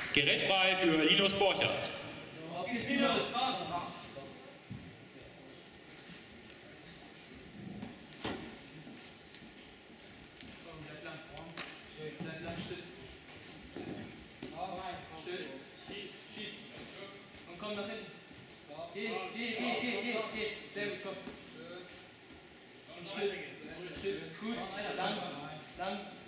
Gerät frei für Linus Borchers. Auf geht's, Linus! Bleib lang, stütz. Stütz. Schieß. Und komm nach hinten. Geh. Sehr gut, komm. Und stütz. Gut. Lang.